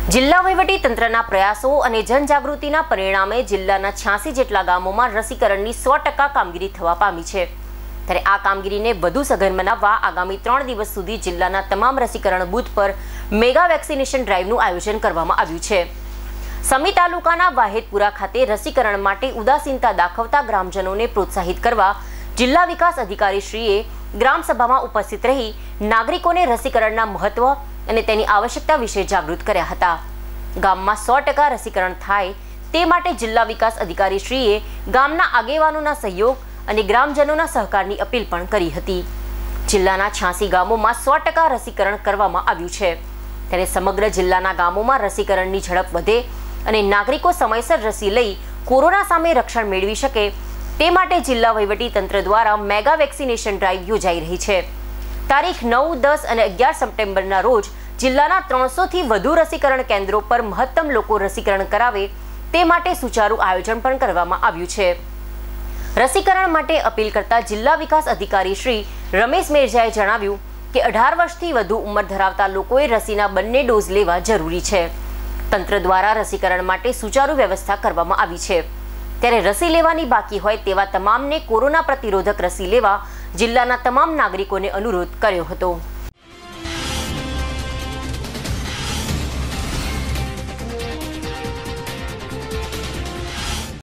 જિલ્લા વહીવટી તંત્રના પ્રયાસો અને જનજાગૃતિના પરિણામે જિલ્લાના 86 જેટલા ગામોમાં રસીકરણની 100% કામગીરી થવા પામી છે। ત્યારે આ કામગીરીને વધુ સઘન બનાવવા આગામી 3 દિવસ સુધી જિલ્લાના તમામ રસીકરણ બૂથ પર મેગા વેક્સિનેશન ડ્રાઈવનું આયોજન કરવામાં આવ્યું છે। સમી તાલુકાના વાહેદપુરા ખાતે રસીકરણ માટે ઉદાસીનતા દાખવતા ગ્રામજનોને પ્રોત્સાહિત કરવા જિલ્લા વિકાસ અધિકારી શ્રીએ ગ્રામસભામાં ઉપસ્થિત રહી નાગરિકોને રસીકરણના મહત્વ અને તેની આવશ્યકતા વિશે જાગૃત કર્યા હતા। ગામમાં 100% રસીકરણ થાય તે માટે જિલ્લા વિકાસ અધિકારી શ્રીએ ગામના આગેવાનોના સહયોગ અને ગ્રામજનોના સહકારની અપીલ પણ કરી હતી। જિલ્લાના 86 ગામોમાં 100% રસીકરણ કરવામાં આવ્યું છે। ત્યારે સમગ્ર જિલ્લાના ગામોમાં રસીકરણની ઝડપ વધે અને નાગરિકો સમયસર રસી લઈ કોરોના સામે રક્ષણ મેળવી શકે તે માટે જિલ્લા વહીવટી તંત્ર દ્વારા મેગા વેક્સિનેશન ડ્રાઈવ યોજાઈ રહી છે। તારીખ 9, 10 અને 11 સપ્ટેમ્બરના રોજ જિલ્લાના 300થી વધુ રસીકરણ કેન્દ્રો પર મહત્તમ લોકો રસીકરણ કરાવે તે માટે સુચારુ આયોજન પણ કરવામાં આવ્યું છે। રસીકરણ માટે અપીલ કરતા જિલ્લા વિકાસ અધિકારી શ્રી રમેશ મેરજાએ જણાવ્યું કે 18 વર્ષથી વધુ ઉંમર ધરાવતા લોકોએ રસીના બંને ડોઝ લેવા જરૂરી છે। તંત્ર દ્વારા રસીકરણ માટે સુચારુ વ્યવસ્થા કરવામાં આવી છે। ત્યારે રસી લેવાની બાકી હોય તેવા તમામને કોરોના પ્રતિરોધક રસી લેવા જિલ્લાના તમામ નાગરિકોને અનુરોધ કર્યો હતો।